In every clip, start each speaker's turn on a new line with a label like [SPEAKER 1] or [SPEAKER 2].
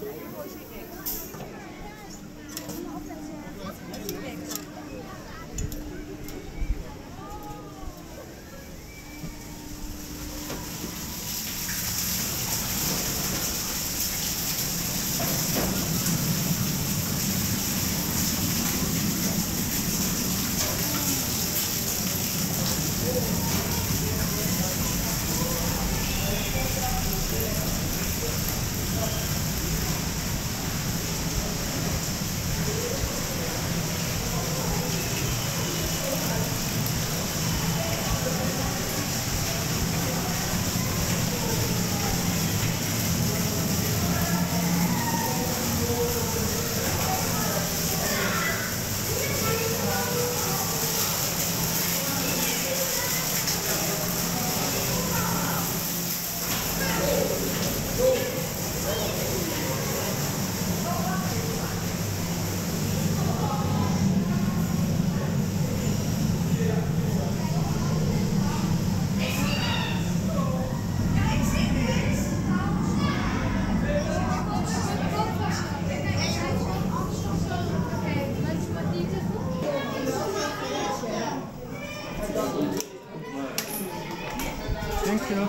[SPEAKER 1] Thank you.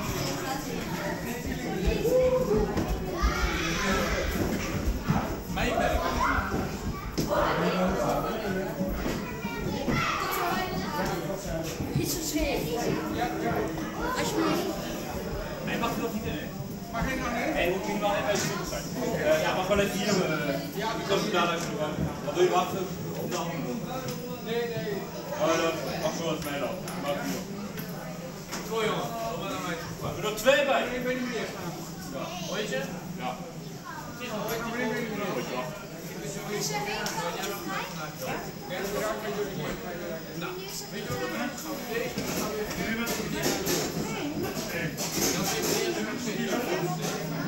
[SPEAKER 2] Iets verschil. Alsjeblieft.
[SPEAKER 3] Hij mag er nog niet in, hè? Mag hij nog niet? Nee, moet minimaal even zoeken zijn. Ja, mag wel even hier. Ik kan het dadelijk doen. Wat doe je wachten op de andere? Nee. Mag zo eens mij dan. Goed jongen, we doen 2 bij. Ik weet niet meer. Weet je? Ja.
[SPEAKER 2] Is er één kant vrij?
[SPEAKER 3] Nou, weet je wat we gaan doen?